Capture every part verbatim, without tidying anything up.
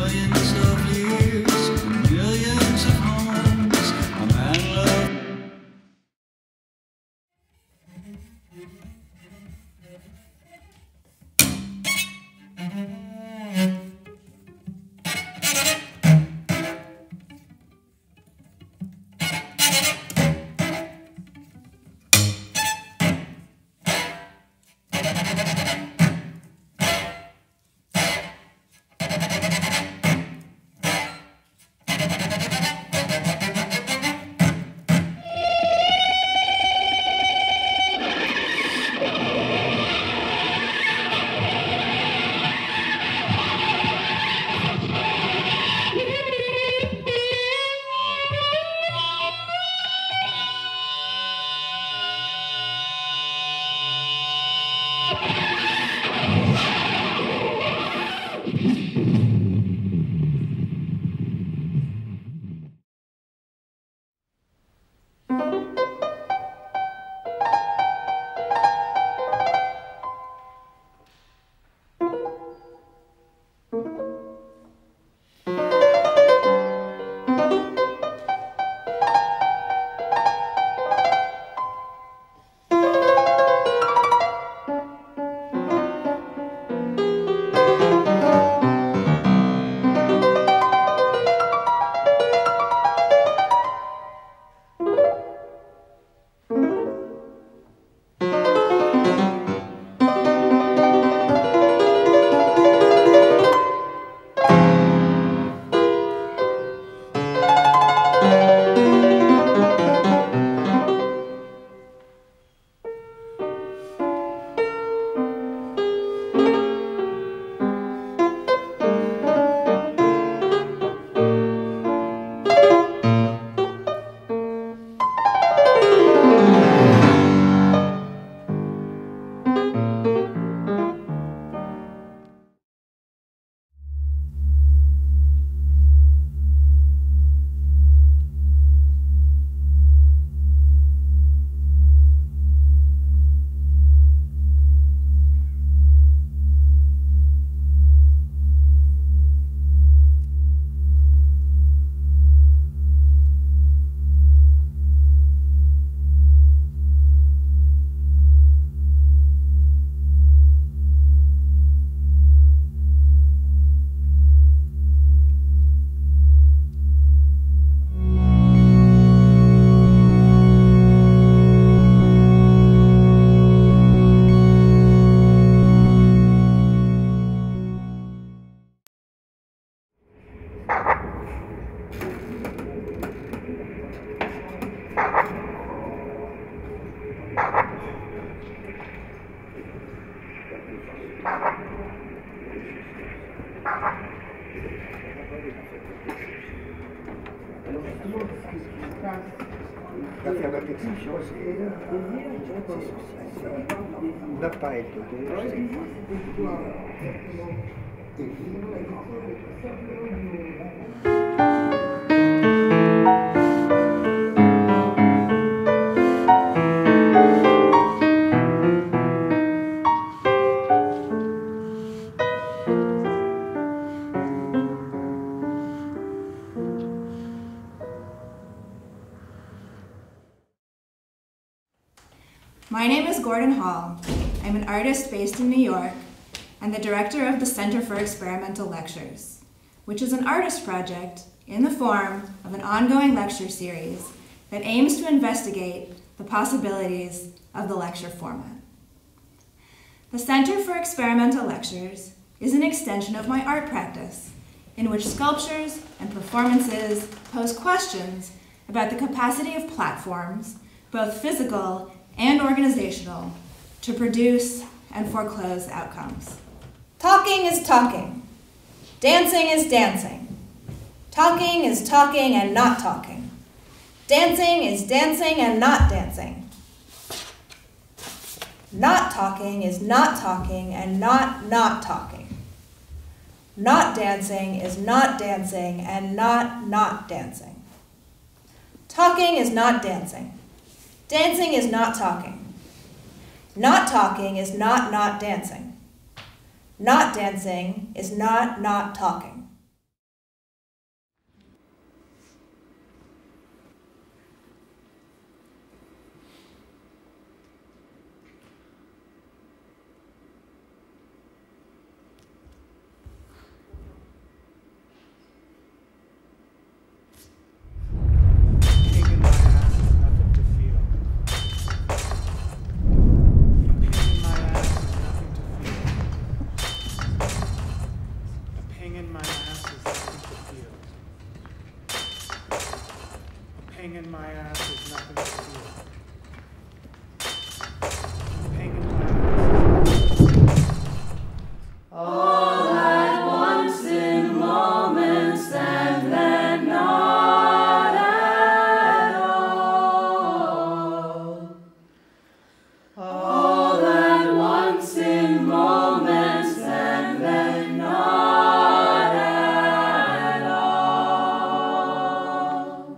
millions of years, millions of homes, a man loved. La faire la pétition, n'a pas été My name is Gordon Hall. I'm an artist based in New York and the director of the Center for Experimental Lectures, which is an artist project in the form of an ongoing lecture series that aims to investigate the possibilities of the lecture format. The Center for Experimental Lectures is an extension of my art practice, in which sculptures and performances pose questions about the capacity of platforms, both physical and organizational, to produce and foreclose outcomes. Talking is talking. Dancing is dancing. Talking is talking and not talking. Dancing is dancing and not dancing. Not talking is not talking and not not talking. Not dancing is not dancing and not not dancing. Talking is not dancing. Dancing is not talking. Not talking is not not dancing. Not dancing is not not talking. pain in my ass is nothing to feel. Pain in my ass. All at once in moments and then not at all. All at once in moments and then not at all.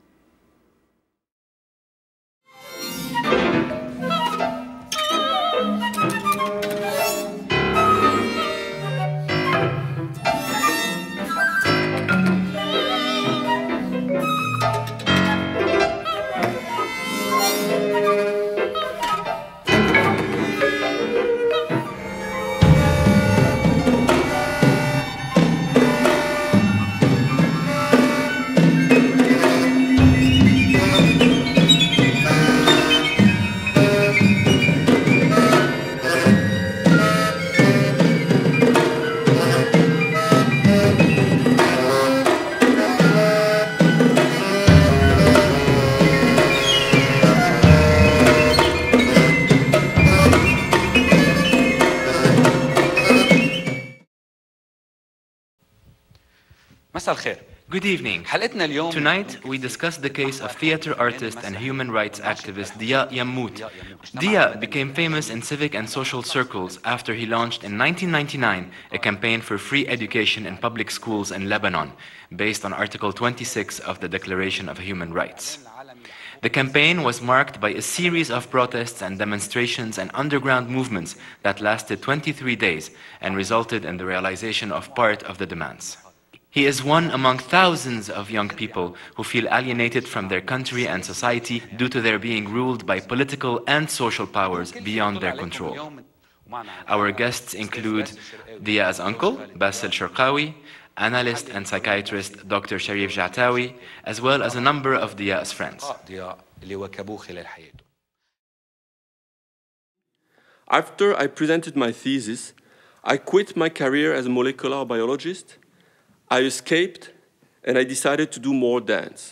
مساء الخير. Good evening. حلقتنا اليوم Tonight, we discuss the case of theater artist and human rights activist Dia Yammout. Dia became famous in civic and social circles after he launched in nineteen ninety-nine a campaign for free education in public schools in Lebanon, based on Article twenty-six of the Declaration of Human Rights. The campaign was marked by a series of protests and demonstrations and underground movements that lasted twenty-three days and resulted in the realization of part of the demands. He is one among thousands of young people who feel alienated from their country and society due to their being ruled by political and social powers beyond their control. Our guests include Dia's uncle, Bassel Sharqawi, analyst and psychiatrist Doctor Sharif Jatawi, as well as a number of Dia's friends. After I presented my thesis, I quit my career as a molecular biologist. I escaped, and I decided to do more dance.